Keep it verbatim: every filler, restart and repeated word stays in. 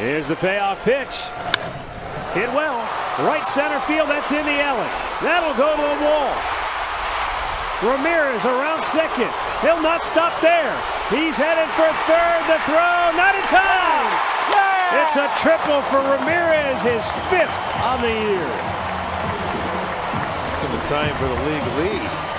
Here's the payoff pitch. Hit well. Right center field. That's in the alley. That'll go to the wall. Ramirez around second. He'll not stop there. He's headed for third. The throw. Not in time. Yeah! It's a triple for Ramirez. His fifth on the year. It's going to tie him for the league lead.